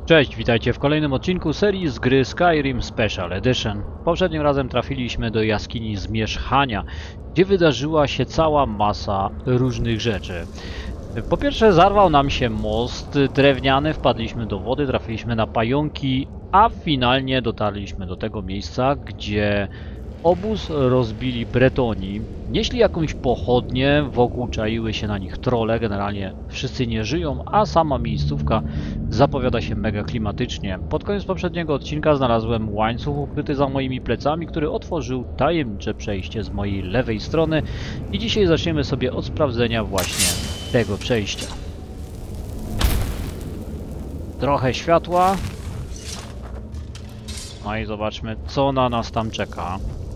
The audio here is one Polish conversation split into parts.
Cześć, witajcie w kolejnym odcinku serii z gry Skyrim Special Edition. Poprzednim razem trafiliśmy do jaskini Zmierzchania, gdzie wydarzyła się cała masa różnych rzeczy. Po pierwsze zarwał nam się most drewniany, wpadliśmy do wody, trafiliśmy na pająki, a finalnie dotarliśmy do tego miejsca, gdzie obóz rozbili Bretoni. Nieśli jakąś pochodnię, wokół czaiły się na nich trolle, generalnie wszyscy nie żyją, a sama miejscówka zapowiada się mega klimatycznie. Pod koniec poprzedniego odcinka znalazłem łańcuch ukryty za moimi plecami, który otworzył tajemnicze przejście z mojej lewej strony i dzisiaj zaczniemy sobie od sprawdzenia właśnie tego przejścia. Trochę światła. No i zobaczmy, co na nas tam czeka.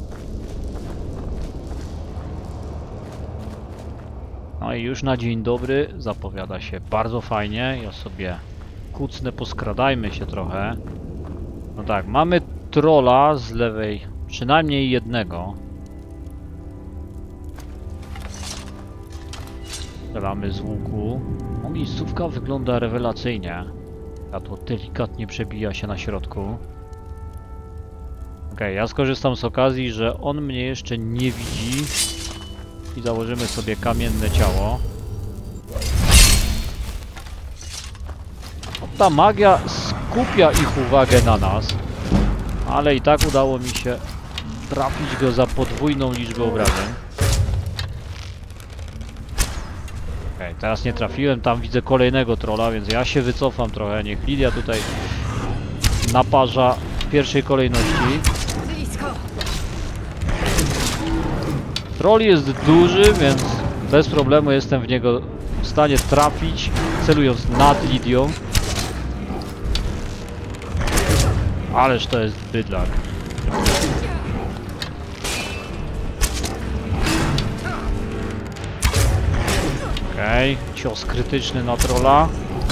No i już na dzień dobry zapowiada się bardzo fajnie. Ja sobie kucnę, poskradajmy się trochę. No tak, mamy trolla z lewej, przynajmniej jednego. Strzelamy z łuku. No, miejscówka wygląda rewelacyjnie. Światło delikatnie przebija się na środku. Okej, ja skorzystam z okazji, że on mnie jeszcze nie widzi. I założymy sobie kamienne ciało. No, ta magia skupia ich uwagę na nas. Ale i tak udało mi się trafić go za podwójną liczbę obrażeń. Okej, teraz nie trafiłem, tam widzę kolejnego trolla, więc ja się wycofam trochę. Niech Lidia tutaj naparza w pierwszej kolejności. Troll jest duży, więc bez problemu jestem w niego w stanie trafić, celując nad Lidią. Ależ to jest bydlak. Okej, cios krytyczny na trolla.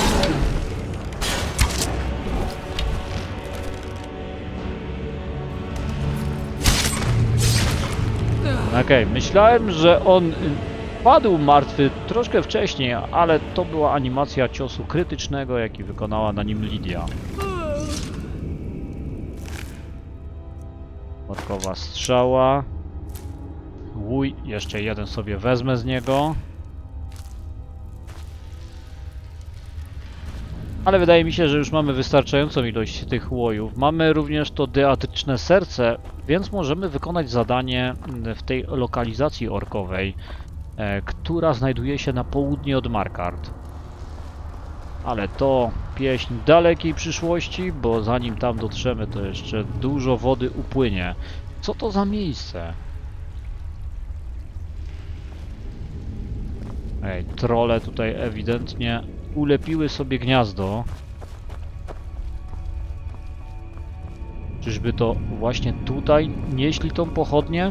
Okej, myślałem, że on padł martwy troszkę wcześniej, ale to była animacja ciosu krytycznego, jaki wykonała na nim Lidia. Podkowa strzała. Łój, jeszcze jeden sobie wezmę z niego. Ale wydaje mi się, że już mamy wystarczającą ilość tych łojów. Mamy również to deatryczne serce, więc możemy wykonać zadanie w tej lokalizacji orkowej, która znajduje się na południe od Markarth. Ale to pieśń dalekiej przyszłości, bo zanim tam dotrzemy, to jeszcze dużo wody upłynie. Co to za miejsce? Ej, trolle tutaj ewidentnie ulepiły sobie gniazdo. Czyżby to właśnie tutaj nieśli tą pochodnię?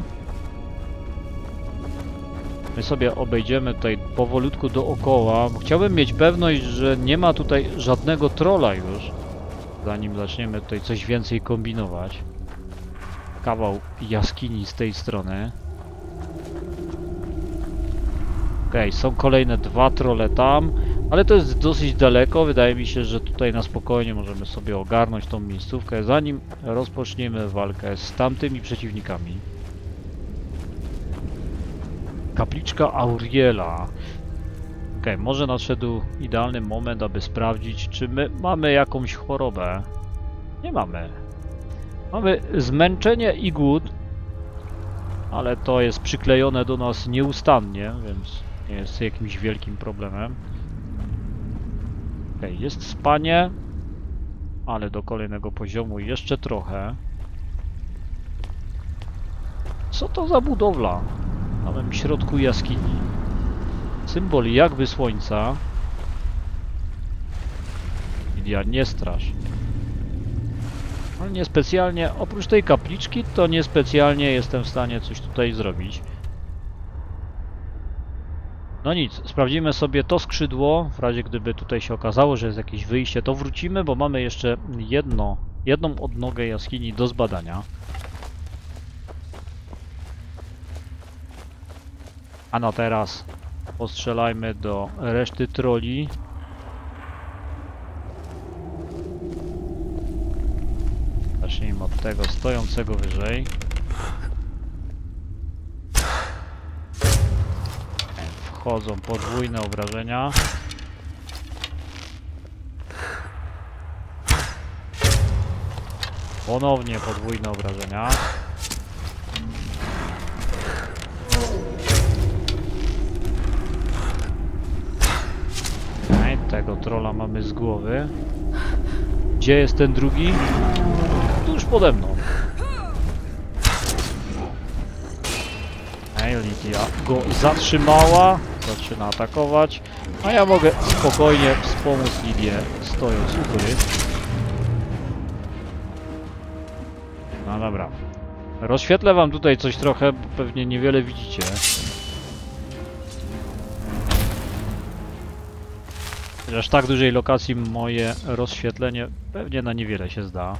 My sobie obejdziemy tutaj powolutku dookoła. Chciałbym mieć pewność, że nie ma tutaj żadnego trolla już, zanim zaczniemy tutaj coś więcej kombinować. Kawał jaskini z tej strony. Okej, są kolejne dwa trolle tam, ale to jest dosyć daleko. Wydaje mi się, że tutaj na spokojnie możemy sobie ogarnąć tą miejscówkę, zanim rozpoczniemy walkę z tamtymi przeciwnikami. Kapliczka Auriela. Okej, może nadszedł idealny moment, aby sprawdzić, czy my mamy jakąś chorobę. Nie mamy. Mamy zmęczenie i głód, ale to jest przyklejone do nas nieustannie, więc nie jest jakimś wielkim problemem. Okej, jest spanie, ale do kolejnego poziomu jeszcze trochę. Co to za budowla na samym środku jaskini? Symbol jakby słońca. Lidia, nie strasz. Ale niespecjalnie, oprócz tej kapliczki, to niespecjalnie jestem w stanie coś tutaj zrobić. No nic, sprawdzimy sobie to skrzydło. W razie gdyby tutaj się okazało, że jest jakieś wyjście, to wrócimy, bo mamy jeszcze jedną odnogę jaskini do zbadania. A no teraz postrzelajmy do reszty troli. Zacznijmy od tego stojącego wyżej. Wchodzą podwójne obrażenia. Ponownie podwójne obrażenia. Tego trolla mamy z głowy. Gdzie jest ten drugi? Tuż pode mną. Lidia go zatrzymała. Zaczyna atakować. A ja mogę spokojnie wspomóc Lidię, stojąc u góry. No dobra. Rozświetlę wam tutaj coś trochę, bo pewnie niewiele widzicie. Aż tak dużej lokacji moje rozświetlenie pewnie na niewiele się zda.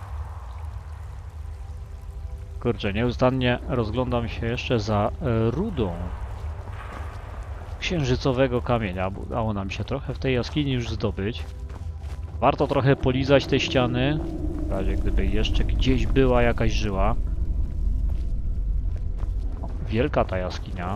Kurczę, nieustannie rozglądam się jeszcze za rudą księżycowego kamienia, bo udało nam się trochę w tej jaskini już zdobyć. Warto trochę polizać te ściany, w razie gdyby jeszcze gdzieś była jakaś żyła. O, wielka ta jaskinia.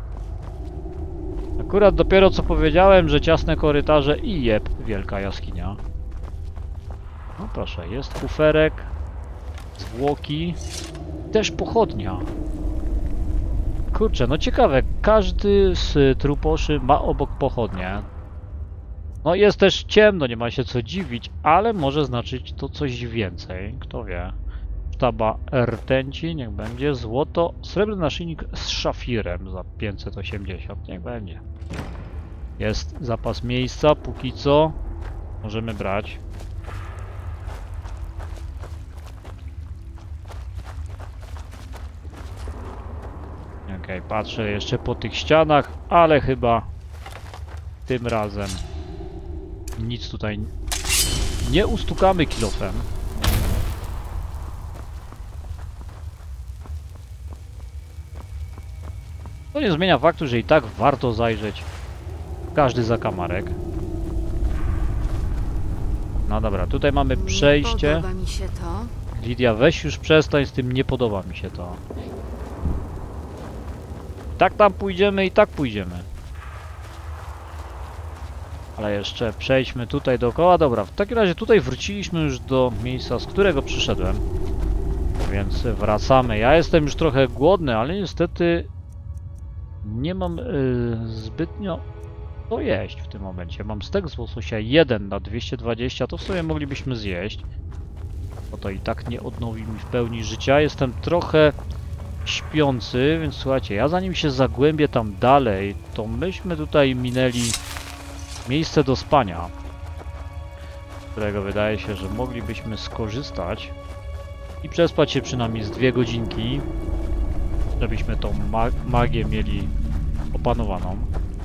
Akurat dopiero co powiedziałem, że ciasne korytarze i jeb, wielka jaskinia. No proszę, jest kuferek, zwłoki, też pochodnia. Kurczę, no ciekawe, każdy z truposzy ma obok pochodnię. No jest też ciemno, nie ma się co dziwić, ale może znaczyć to coś więcej, kto wie. Sztaba rtęci, niech będzie. Złoto, srebrny naszyjnik z szafirem za 580, niech będzie. Jest zapas miejsca, póki co możemy brać. Okej, patrzę jeszcze po tych ścianach, ale chyba tym razem nic tutaj nie ustukamy kilofem. To nie zmienia faktu, że i tak warto zajrzeć w każdy zakamarek. No dobra, tutaj mamy przejście. Nie podoba mi się to. Lidia, weź już przestań z tym, nie podoba mi się to. Tak tam pójdziemy i tak pójdziemy. Ale jeszcze przejdźmy tutaj dookoła. Dobra, w takim razie tutaj wróciliśmy już do miejsca, z którego przyszedłem. Więc wracamy. Ja jestem już trochę głodny, ale niestety nie mam zbytnio co jeść w tym momencie. Mam stek z łososia 1 na 220, to w sumie moglibyśmy zjeść. Bo to i tak nie odnowi mi w pełni życia. Jestem trochę śpiący, więc słuchajcie, ja zanim się zagłębię tam dalej, to myśmy tutaj minęli miejsce do spania, z którego wydaje się, że moglibyśmy skorzystać i przespać się przynajmniej z 2 godzinki, żebyśmy tą magię mieli opanowaną.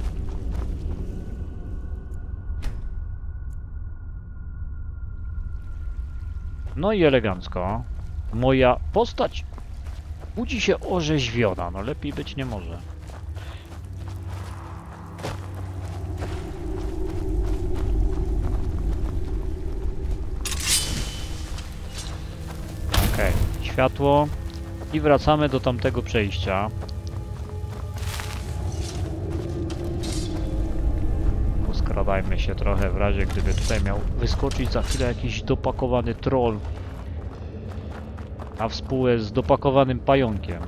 No i elegancko. Moja postać budzi się orzeźwiona, no lepiej być nie może. Okej, światło i wracamy do tamtego przejścia. Skradajmy się trochę w razie gdyby tutaj miał wyskoczyć za chwilę jakiś dopakowany troll na współę z dopakowanym pająkiem.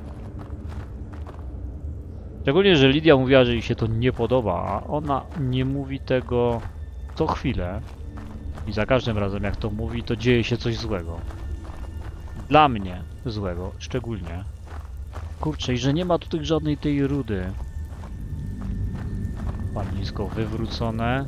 Szczególnie, że Lidia mówiła, że jej się to nie podoba, a ona nie mówi tego co chwilę. I za każdym razem jak to mówi, to dzieje się coś złego. Dla mnie złego, szczególnie. Kurczę, i że nie ma tutaj żadnej tej rudy. Palisko wywrócone.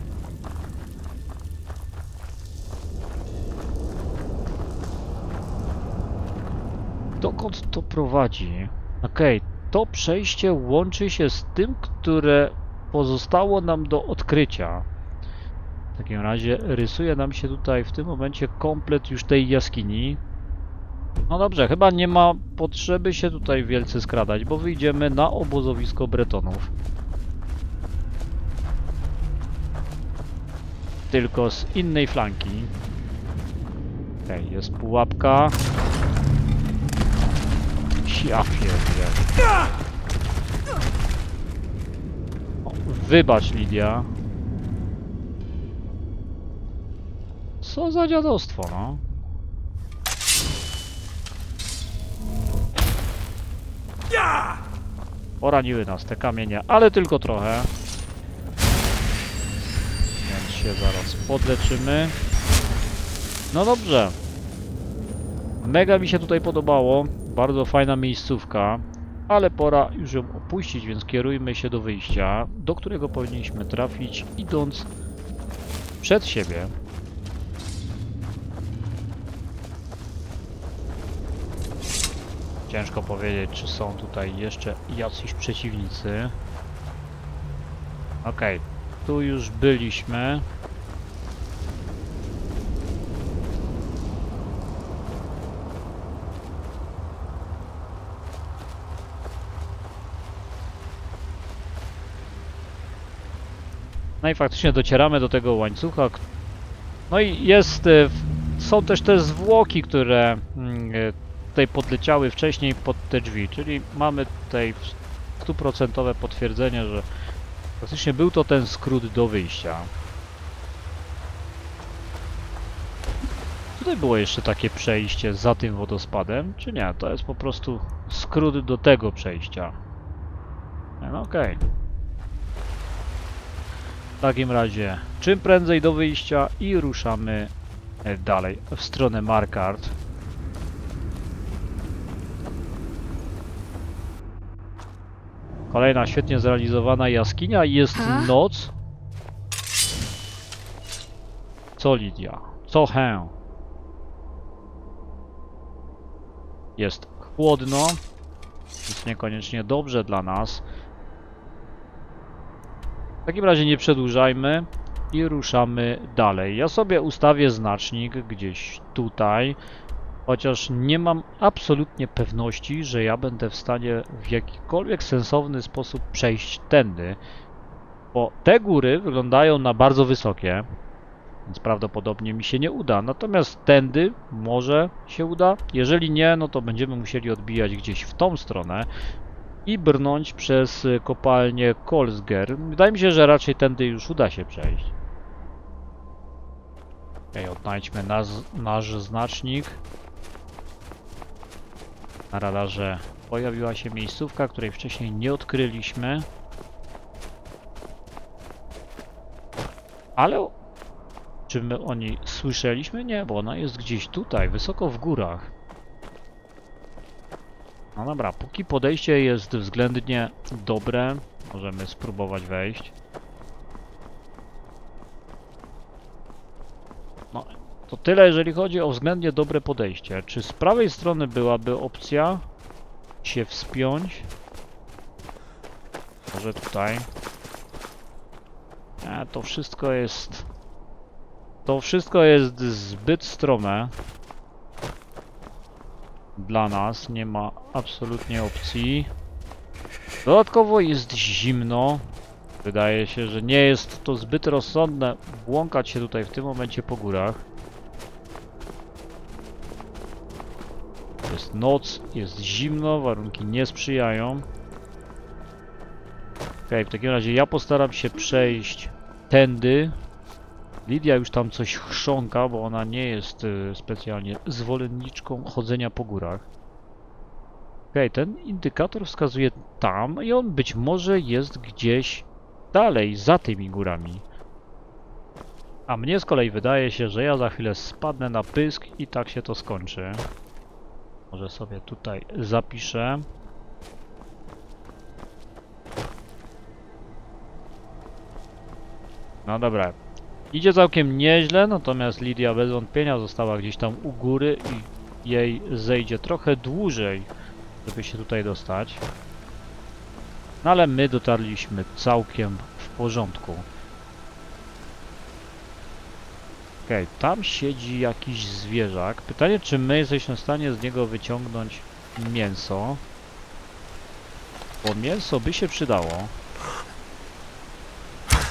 Dokąd to prowadzi? Okej, to przejście łączy się z tym, które pozostało nam do odkrycia. W takim razie rysuje nam się tutaj w tym momencie komplet już tej jaskini. No dobrze, chyba nie ma potrzeby się tutaj wielce skradać, bo wyjdziemy na obozowisko Bretonów. Tylko z innej flanki. Okej, jest pułapka. Ja pierdzielę. O, wybacz, Lidia. Co za dziadostwo, no. Poraniły nas te kamienie, ale tylko trochę. Więc się zaraz podleczymy. No dobrze. Mega mi się tutaj podobało. Bardzo fajna miejscówka. Ale pora już ją opuścić, więc kierujmy się do wyjścia, do którego powinniśmy trafić, idąc przed siebie. Ciężko powiedzieć, czy są tutaj jeszcze jacyś przeciwnicy. Okej, tu już byliśmy. No i faktycznie docieramy do tego łańcucha. No i jest, są też te zwłoki, które tutaj podleciały wcześniej pod te drzwi, czyli mamy tutaj 100% potwierdzenie, że faktycznie był to ten skrót do wyjścia. Tutaj było jeszcze takie przejście za tym wodospadem, czy nie? To jest po prostu skrót do tego przejścia. No okej. W takim razie czym prędzej do wyjścia i ruszamy dalej w stronę Markarth. Kolejna świetnie zrealizowana jaskinia. Jest noc. Co, Lidia? Co, Hę? Jest chłodno. Jest niekoniecznie dobrze dla nas. W takim razie nie przedłużajmy i ruszamy dalej. Ja sobie ustawię znacznik gdzieś tutaj, chociaż nie mam absolutnie pewności, że ja będę w stanie w jakikolwiek sensowny sposób przejść tędy, bo te góry wyglądają na bardzo wysokie, więc prawdopodobnie mi się nie uda. Natomiast tędy może się uda. Jeżeli nie, no to będziemy musieli odbijać gdzieś w tą stronę i brnąć przez kopalnię Kolsger. Wydaje mi się, że raczej tędy już uda się przejść. Okej, odnajdźmy nasz znacznik. Na radarze pojawiła się miejscówka, której wcześniej nie odkryliśmy. Ale czy my o niej słyszeliśmy? Nie, bo ona jest gdzieś tutaj, wysoko w górach. No dobra, póki podejście jest względnie dobre, możemy spróbować wejść. No, to tyle, jeżeli chodzi o względnie dobre podejście. Czy z prawej strony byłaby opcja się wspiąć? Może tutaj? To wszystko jest... To wszystko jest zbyt strome. Dla nas nie ma absolutnie opcji. Dodatkowo jest zimno. Wydaje się, że nie jest to zbyt rozsądne błąkać się tutaj w tym momencie po górach. Jest noc, jest zimno, warunki nie sprzyjają. Okej, w takim razie ja postaram się przejść tędy. Lidia już tam coś chrząka, bo ona nie jest specjalnie zwolenniczką chodzenia po górach. Okej, ten indykator wskazuje tam i on być może jest gdzieś dalej, za tymi górami. A mnie z kolei wydaje się, że ja za chwilę spadnę na pysk i tak się to skończy. Może sobie tutaj zapiszę. No dobra. Idzie całkiem nieźle, natomiast Lidia bez wątpienia została gdzieś tam u góry i jej zejdzie trochę dłużej, żeby się tutaj dostać. No ale my dotarliśmy całkiem w porządku. Okej, tam siedzi jakiś zwierzak. Pytanie, czy my jesteśmy w stanie z niego wyciągnąć mięso? Bo mięso by się przydało.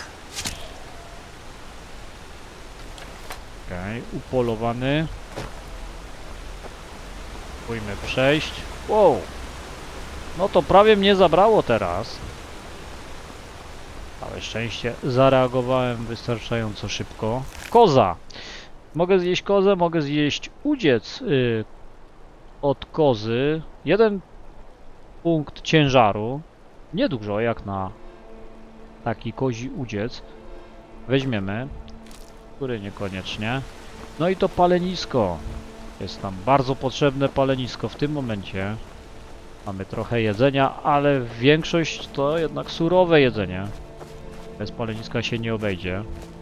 Okej, upolowany. Spróbujmy przejść. Wow! No to prawie mnie zabrało teraz. Całe szczęście zareagowałem wystarczająco szybko. Koza! Mogę zjeść kozę, mogę zjeść udziec od kozy. 1 punkt ciężaru. Niedużo jak na taki kozi udziec. Weźmiemy. Który niekoniecznie. No i to palenisko. Jest nam bardzo potrzebne palenisko w tym momencie. Mamy trochę jedzenia, ale większość to jednak surowe jedzenie. Bez paleniska się nie obejdzie.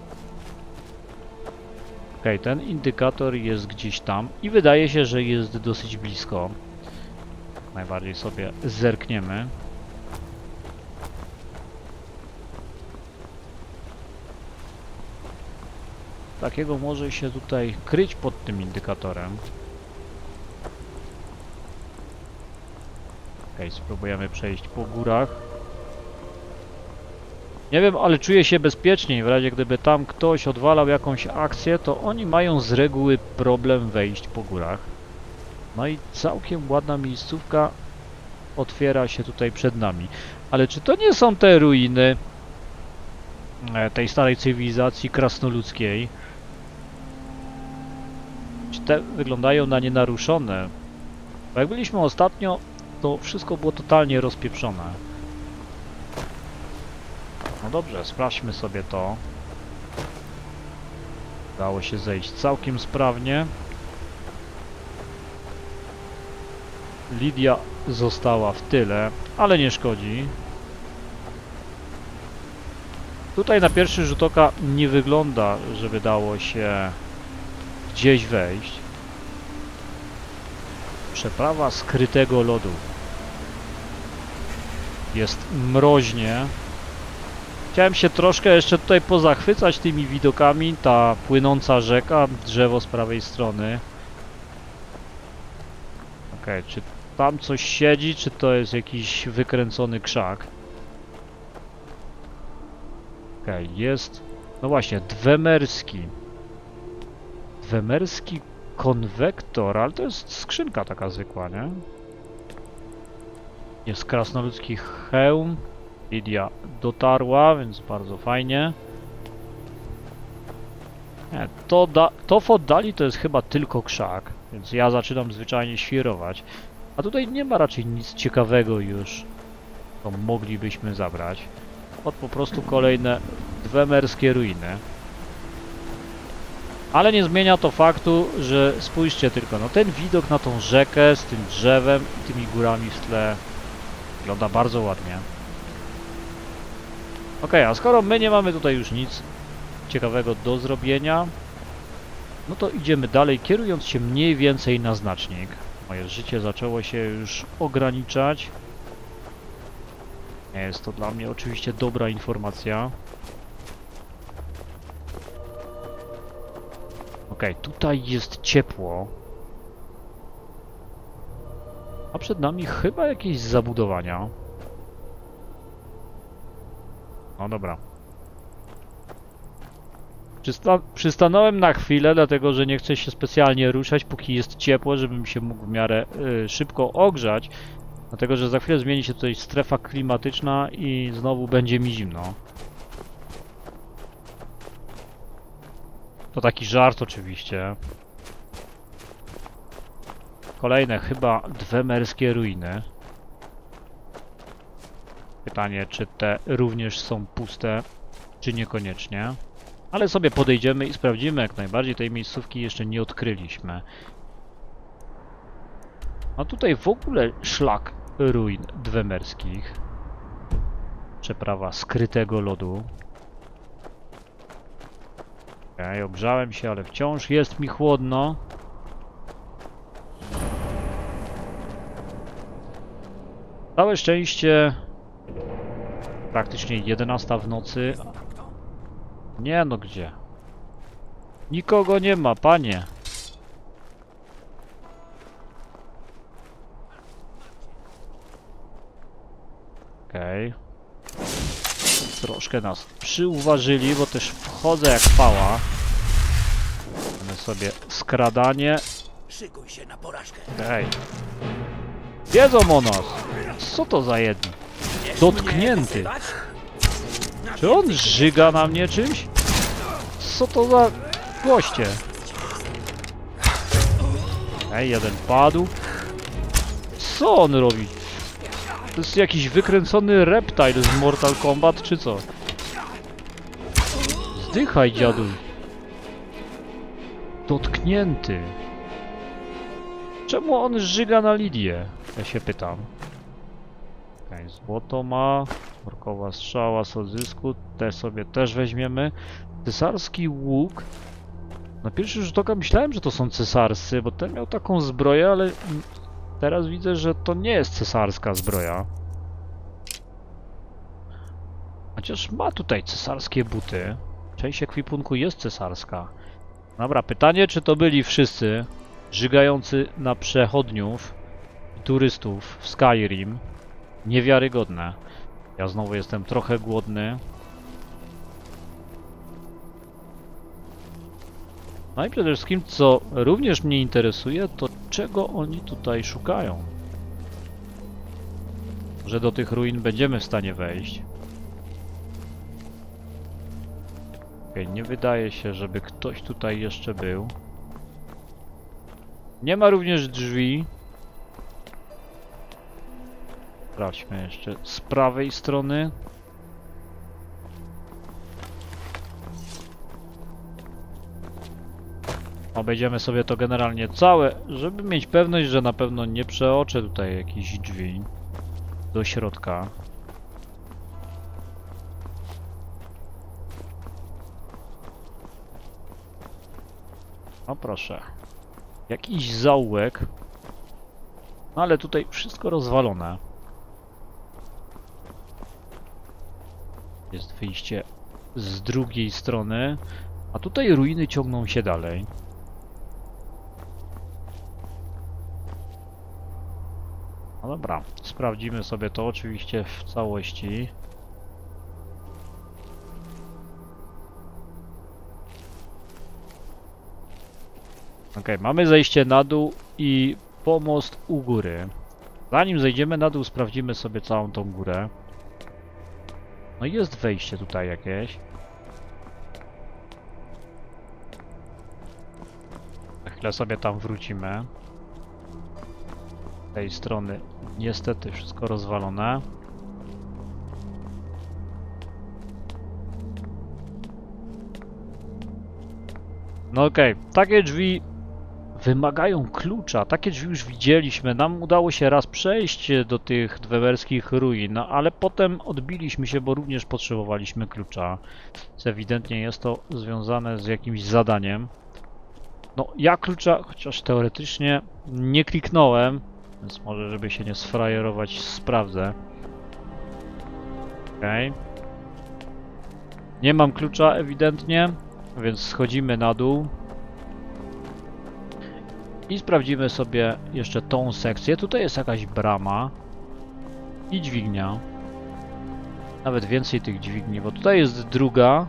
Ok, ten indykator jest gdzieś tam i wydaje się, że jest dosyć blisko. Najbardziej sobie zerkniemy. Takiego może się tutaj kryć pod tym indykatorem. Ok, spróbujemy przejść po górach. Nie wiem, ale czuję się bezpieczniej. W razie gdyby tam ktoś odwalał jakąś akcję, to oni mają z reguły problem wejść po górach. No i całkiem ładna miejscówka otwiera się tutaj przed nami. Ale czy to nie są te ruiny tej starej cywilizacji krasnoludzkiej? Czy te wyglądają na nienaruszone? Bo jak byliśmy ostatnio, to wszystko było totalnie rozpieprzone. No dobrze, sprawdźmy sobie to. Udało się zejść całkiem sprawnie. Lidia została w tyle, ale nie szkodzi. Tutaj na pierwszy rzut oka nie wygląda, żeby dało się gdzieś wejść. Przeprawa skrytego lodu. Jest mroźnie. Chciałem się troszkę jeszcze tutaj pozachwycać tymi widokami. Ta płynąca rzeka, drzewo z prawej strony. Okej, czy tam coś siedzi, czy to jest jakiś wykręcony krzak? Okej, jest... No właśnie, Dwemerski. Dwemerski konwektor, ale to jest skrzynka taka zwykła, nie? Jest krasnoludzki hełm. Lidia dotarła, więc bardzo fajnie. Nie, to w oddali to jest chyba tylko krzak, więc ja zaczynam zwyczajnie świrować. A tutaj nie ma raczej nic ciekawego już, co moglibyśmy zabrać. Po prostu kolejne dwemerskie ruiny. Ale nie zmienia to faktu, że spójrzcie tylko, no ten widok na tą rzekę z tym drzewem i tymi górami w tle wygląda bardzo ładnie. Ok, a skoro my nie mamy tutaj już nic ciekawego do zrobienia, no to idziemy dalej, kierując się mniej więcej na znacznik. Moje życie zaczęło się już ograniczać. Nie jest to dla mnie oczywiście dobra informacja. Ok, tutaj jest ciepło. A przed nami chyba jakieś zabudowania. No dobra. Przystanąłem na chwilę, dlatego że nie chcę się specjalnie ruszać, póki jest ciepło, żebym się mógł w miarę szybko ogrzać. Dlatego że za chwilę zmieni się tutaj strefa klimatyczna i znowu będzie mi zimno. To taki żart oczywiście. Kolejne chyba dwemerskie ruiny. Pytanie, czy te również są puste, czy niekoniecznie. Ale sobie podejdziemy i sprawdzimy, jak najbardziej tej miejscówki jeszcze nie odkryliśmy. A tutaj w ogóle szlak ruin dwemerskich. Przeprawa skrytego lodu. Okej, ogrzałem się, ale wciąż jest mi chłodno. Całe szczęście praktycznie 11 w nocy. Nie no, gdzie? Nikogo nie ma, panie. Okej. Troszkę nas przyuważyli, bo też wchodzę jak pała. Mamy sobie skradanie. Szykuj się na porażkę. Ej. Wiedzą o nas. Co to za jedni? Dotknięty. Czy on żyga na mnie czymś? Co to za goście? Ej, jeden padł. Co on robi? To jest jakiś wykręcony reptile z Mortal Kombat, czy co? Zdychaj, dziadu. Dotknięty. Czemu on żyga na Lidię? Ja się pytam. Okej, złoto ma. Workowa strzała z odzysku. Te sobie też weźmiemy. Cesarski łuk. Na pierwszy rzut oka myślałem, że to są cesarscy, bo ten miał taką zbroję, ale teraz widzę, że to nie jest cesarska zbroja. Chociaż ma tutaj cesarskie buty. Część ekwipunku jest cesarska. Dobra, pytanie, czy to byli wszyscy żygający na przechodniów i turystów w Skyrim? Niewiarygodne. Ja znowu jestem trochę głodny. No i przede wszystkim, co również mnie interesuje, to czego oni tutaj szukają. Że do tych ruin będziemy w stanie wejść. Okej, nie wydaje się, żeby ktoś tutaj jeszcze był. Nie ma również drzwi. Sprawdźmy jeszcze z prawej strony. Obejdziemy sobie to generalnie całe, żeby mieć pewność, że na pewno nie przeoczę tutaj jakichś drzwi do środka. O proszę. Jakiś zaułek. No ale tutaj wszystko rozwalone. Jest wyjście z drugiej strony. A tutaj ruiny ciągną się dalej. No dobra, sprawdzimy sobie to oczywiście w całości. Ok, mamy zejście na dół i pomost u góry. Zanim zejdziemy na dół, sprawdzimy sobie całą tą górę. No i jest wejście tutaj jakieś. Za chwilę sobie tam wrócimy. Z tej strony niestety wszystko rozwalone. No okej, takie drzwi wymagają klucza. Takie drzwi już widzieliśmy. Nam udało się raz przejść do tych dwemerskich ruin, no, ale potem odbiliśmy się, bo również potrzebowaliśmy klucza. Więc ewidentnie jest to związane z jakimś zadaniem. No, ja klucza, chociaż teoretycznie nie kliknąłem, więc może, żeby się nie sfrajerować, sprawdzę. Okej. Nie mam klucza ewidentnie, więc schodzimy na dół. I sprawdzimy sobie jeszcze tą sekcję. Tutaj jest jakaś brama i dźwignia. Nawet więcej tych dźwigni, bo tutaj jest druga.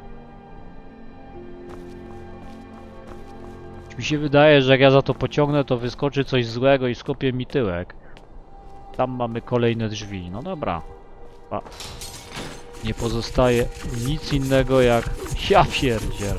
Mi się wydaje, że jak ja za to pociągnę, to wyskoczy coś złego i skopie mi tyłek. Tam mamy kolejne drzwi. No dobra. A. Nie pozostaje nic innego jak... Ja pierdziel.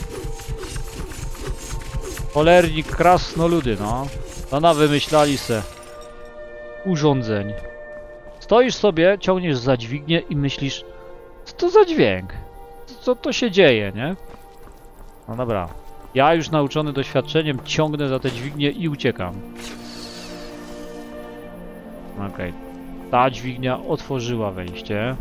Cholerni krasnoludy, no. No wymyślali se urządzeń. Stoisz sobie, ciągniesz za dźwignię i myślisz, co to za dźwięk? Co to się dzieje, nie? No dobra. Ja już nauczony doświadczeniem ciągnę za te dźwignię i uciekam. Okej. Ta dźwignia otworzyła wejście.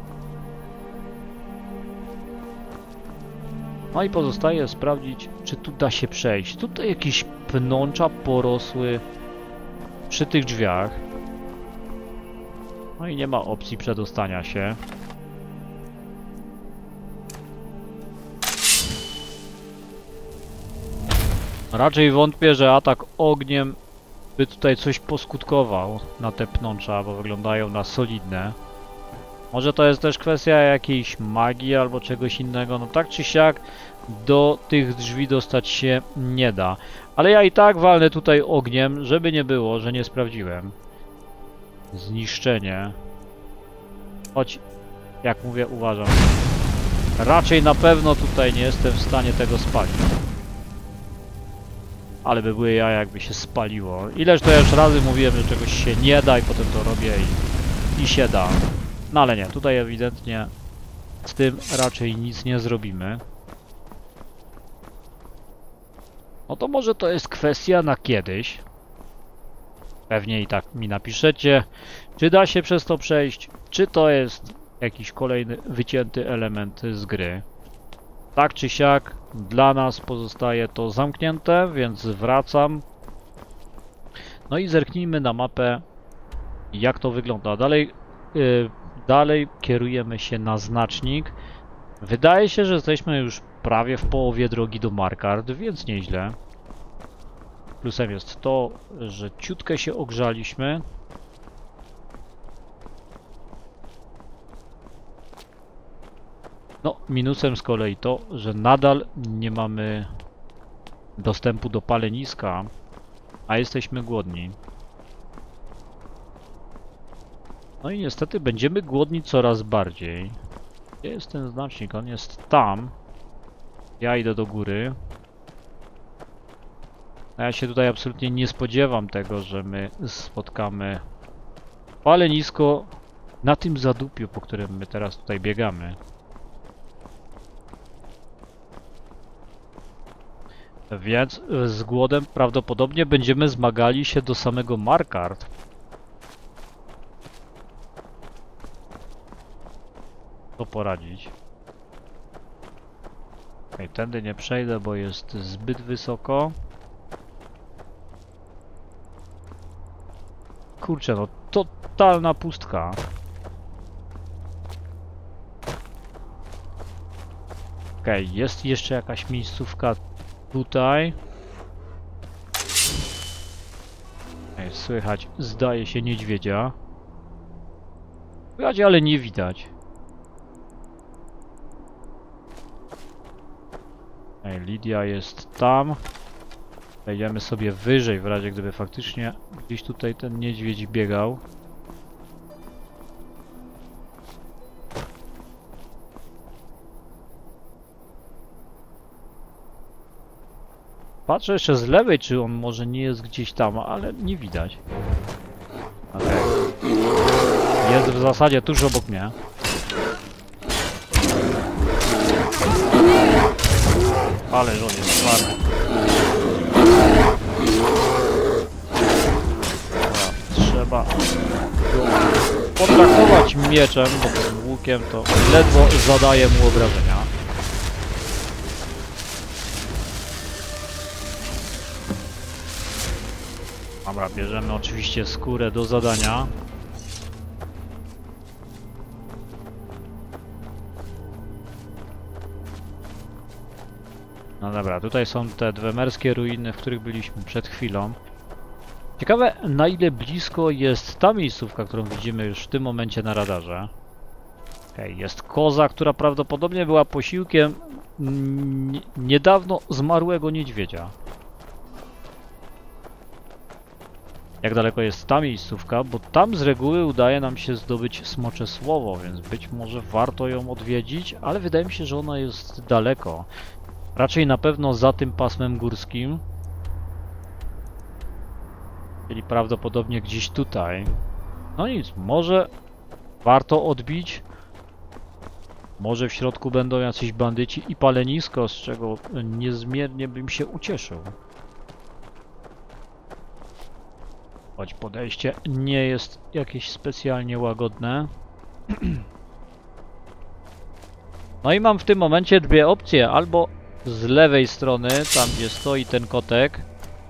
No i pozostaje sprawdzić, czy tu da się przejść. Tutaj jakieś pnącza porosły przy tych drzwiach. No i nie ma opcji przedostania się. Raczej wątpię, że atak ogniem by tutaj coś poskutkował na te pnącza, bo wyglądają na solidne. Może to jest też kwestia jakiejś magii albo czegoś innego. No tak czy siak do tych drzwi dostać się nie da. Ale ja i tak walnę tutaj ogniem, żeby nie było, że nie sprawdziłem. Zniszczenie. Choć, jak mówię, uważam. Raczej na pewno tutaj nie jestem w stanie tego spalić. Ale by były jaja, jakby się spaliło. Ileż to ja już razy mówiłem, że czegoś się nie da i potem to robię i się da. No ale nie, tutaj ewidentnie z tym raczej nic nie zrobimy. No to może to jest kwestia na kiedyś. Pewnie i tak mi napiszecie, czy da się przez to przejść, czy to jest jakiś kolejny wycięty element z gry. Tak czy siak, dla nas pozostaje to zamknięte, więc wracam. No i zerknijmy na mapę, jak to wygląda. Dalej kierujemy się na znacznik. Wydaje się, że jesteśmy już prawie w połowie drogi do Markarth, więc nieźle. Plusem jest to, że ciutkę się ogrzaliśmy. No, minusem z kolei to, że nadal nie mamy dostępu do paleniska, a jesteśmy głodni. No i niestety będziemy głodni coraz bardziej. Gdzie jest ten znacznik? On jest tam. Ja idę do góry. A ja się tutaj absolutnie nie spodziewam tego, że my spotkamy palenisko na tym zadupiu, po którym my teraz tutaj biegamy. Więc z głodem prawdopodobnie będziemy zmagali się do samego Markarth. Co poradzić? Okej, tędy nie przejdę, bo jest zbyt wysoko. Kurczę, no totalna pustka. Okej, jest jeszcze jakaś miejscówka tutaj. Słychać, zdaje się, niedźwiedzia. Słychać, ale nie widać. Lidia jest tam. Wejdziemy sobie wyżej, w razie gdyby faktycznie gdzieś tutaj ten niedźwiedź biegał. Patrzę jeszcze z lewej, czy on może nie jest gdzieś tam, ale nie widać. Okej. Jest w zasadzie tuż obok mnie. Ale że on jest twardy. Trzeba go potraktować mieczem, bo tym łukiem to ledwo zadaje mu obrażenia. Dobra, bierzemy oczywiście skórę do zadania. No dobra, tutaj są te dwemerskie ruiny, w których byliśmy przed chwilą. Ciekawe, na ile blisko jest ta miejscówka, którą widzimy już w tym momencie na radarze. Okej, jest koza, która prawdopodobnie była posiłkiem niedawno zmarłego niedźwiedzia. Jak daleko jest ta miejscówka, bo tam z reguły udaje nam się zdobyć smocze słowo, więc być może warto ją odwiedzić, ale wydaje mi się, że ona jest daleko. Raczej na pewno za tym pasmem górskim. Czyli prawdopodobnie gdzieś tutaj. No nic, może warto odbić. Może w środku będą jacyś bandyci i palenisko, z czego niezmiernie bym się ucieszył. Choć podejście nie jest jakieś specjalnie łagodne. No i mam w tym momencie dwie opcje. Albo z lewej strony, tam gdzie stoi ten kotek.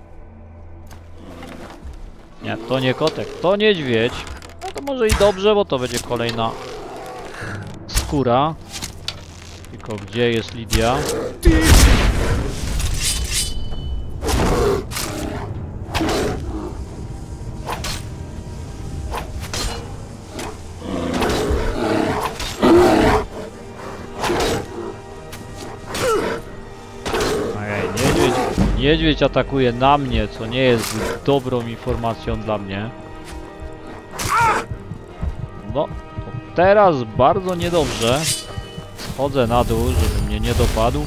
Nie, to nie kotek, to niedźwiedź. No to może i dobrze, bo to będzie kolejna skóra. Tylko gdzie jest Lidia? Niedźwiedź atakuje na mnie, co nie jest dobrą informacją dla mnie. No, to teraz bardzo niedobrze. Schodzę na dół, żeby mnie nie dopadł.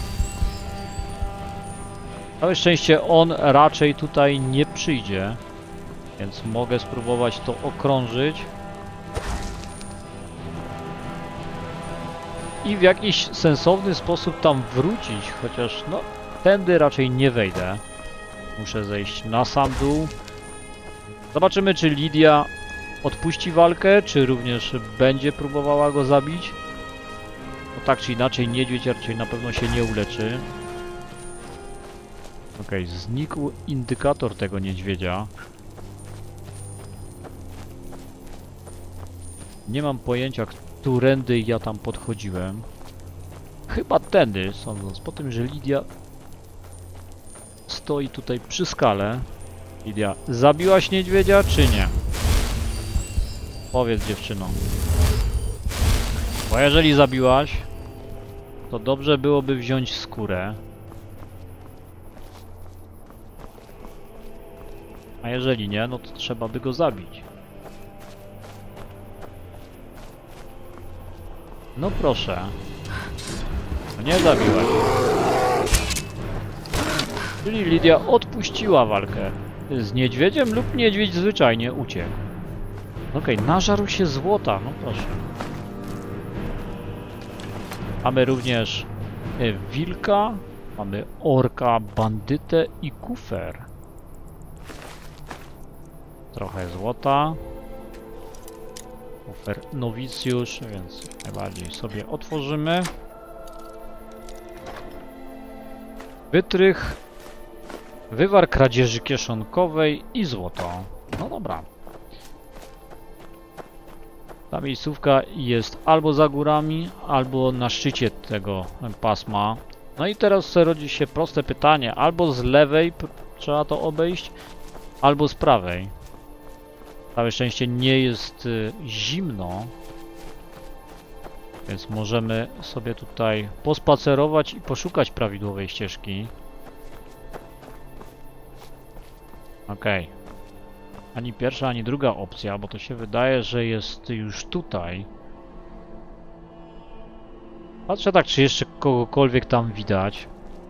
Całe szczęście on raczej tutaj nie przyjdzie, więc mogę spróbować to okrążyć. I w jakiś sensowny sposób tam wrócić, chociaż no, tędy raczej nie wejdę. Muszę zejść na sam dół. Zobaczymy, czy Lidia odpuści walkę, czy również będzie próbowała go zabić. No tak czy inaczej, niedźwiedź raczej na pewno się nie uleczy. Okej, znikł indykator tego niedźwiedzia. Nie mam pojęcia, którędy ja tam podchodziłem. Chyba tędy, sądząc po tym, że Lidia stoi tutaj przy skale. Lidia, zabiłaś niedźwiedzia, czy nie? Powiedz, dziewczyno. Bo jeżeli zabiłaś, to dobrze byłoby wziąć skórę. A jeżeli nie, no to trzeba by go zabić. No proszę. No nie zabiłaś. Czyli Lidia odpuściła walkę z niedźwiedziem lub niedźwiedź zwyczajnie uciekł. Okej, nażarł się złota, no proszę. Mamy również wilka, mamy orka, bandytę i kufer. Trochę złota. Kufer nowicjusz, więc najbardziej sobie otworzymy. Wytrych, wywar kradzieży kieszonkowej i złoto. No dobra. Ta miejscówka jest albo za górami, albo na szczycie tego pasma. No i teraz rodzi się proste pytanie, albo z lewej trzeba to obejść, albo z prawej. Całe szczęście nie jest zimno, więc możemy sobie tutaj pospacerować i poszukać prawidłowej ścieżki. Okej. Ani pierwsza, ani druga opcja, bo to się wydaje, że jest już tutaj. Patrzę tak, czy jeszcze kogokolwiek tam widać.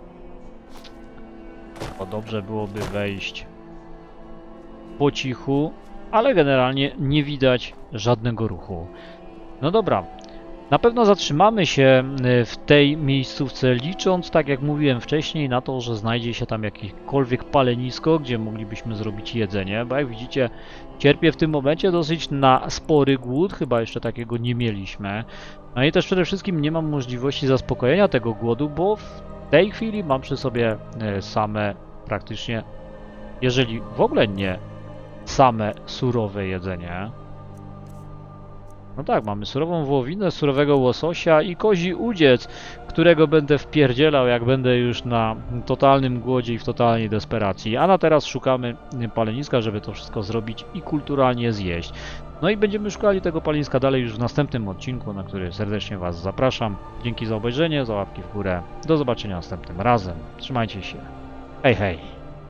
Bo dobrze byłoby wejść po cichu, ale generalnie nie widać żadnego ruchu. No dobra. Na pewno zatrzymamy się w tej miejscówce, licząc, tak jak mówiłem wcześniej, na to, że znajdzie się tam jakiekolwiek palenisko, gdzie moglibyśmy zrobić jedzenie, bo jak widzicie, cierpię w tym momencie dosyć na spory głód, chyba jeszcze takiego nie mieliśmy. No i też przede wszystkim nie mam możliwości zaspokojenia tego głodu, bo w tej chwili mam przy sobie same praktycznie, jeżeli w ogóle nie same surowe jedzenie. No tak, mamy surową wołowinę, surowego łososia i kozi udziec, którego będę wpierdzielał, jak będę już na totalnym głodzie i w totalnej desperacji. A na teraz szukamy paleniska, żeby to wszystko zrobić i kulturalnie zjeść. No i będziemy szukali tego paleniska dalej już w następnym odcinku, na który serdecznie Was zapraszam. Dzięki za obejrzenie, za łapki w górę. Do zobaczenia następnym razem. Trzymajcie się. Hej, hej.